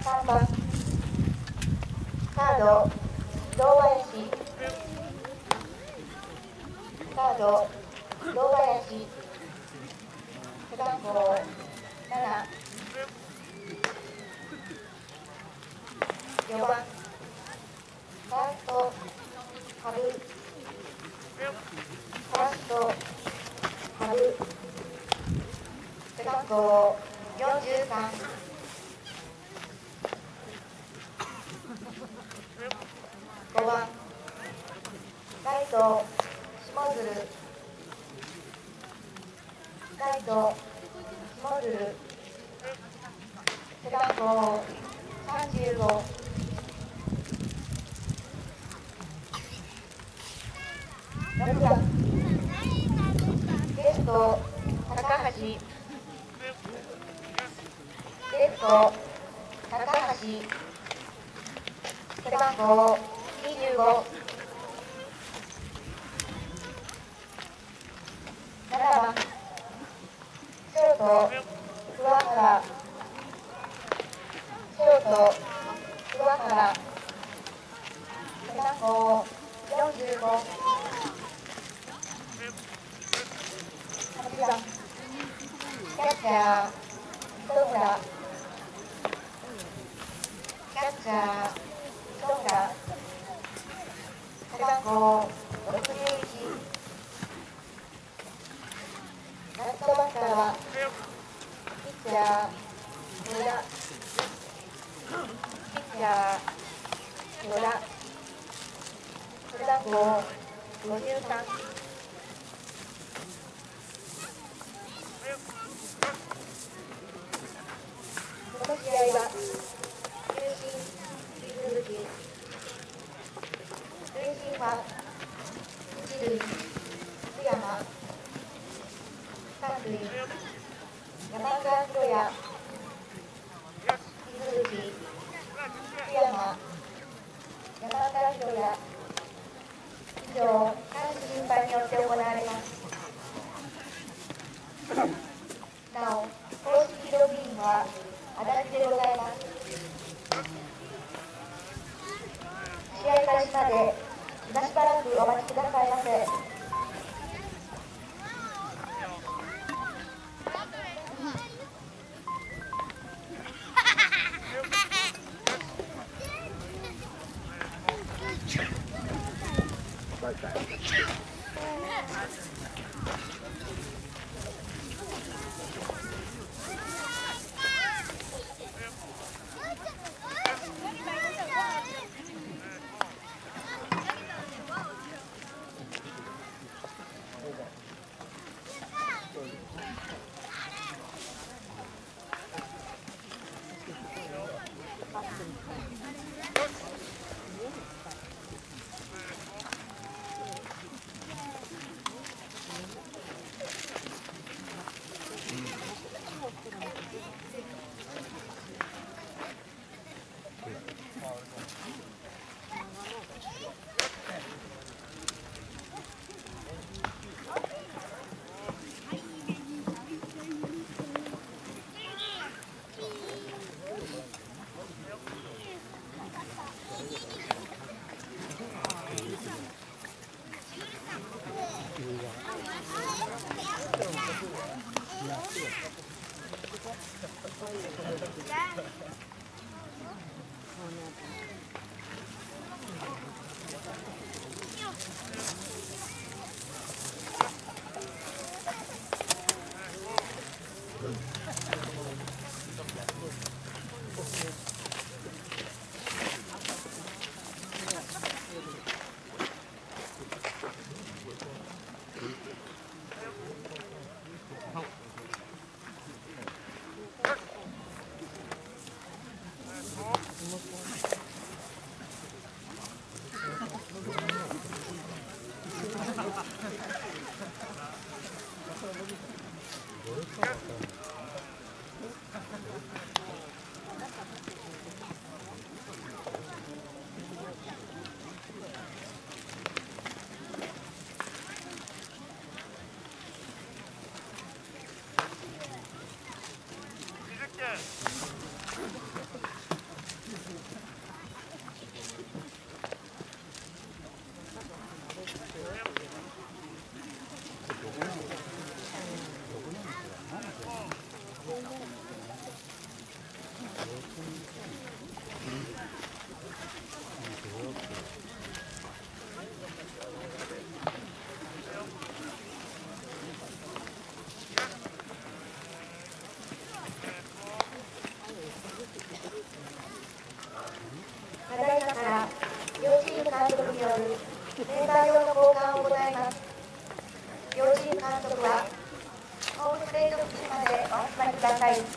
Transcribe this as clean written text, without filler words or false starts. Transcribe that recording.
3番サード堂林、サード堂林、背番号7、4番ファースト羽生、ファースト羽生、背番号43、5番ライト下鶴、ライト下鶴、背番号35、6番レフト高橋、レフト高橋、背番号25、7番ショート桑原、ショート桑原、背番号45、8番キャッチャー糸村、キャッチャー糸村、背番号61、ラストバッターはピッチャー野田、ピッチャー野田、背番号53。この試合は球審引き続き塁審は一塁津山、三塁山川博也、引き続き津山、山川博也、以上監視審判によって行われます。なお公式ログインは足立でございます。試合開始までしばらくお待ちくださいませ。 メンバー用の交換を行います。両チーム監督はホームプレート口までお集まりください。